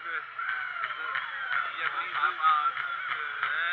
对，就是一夜不离十。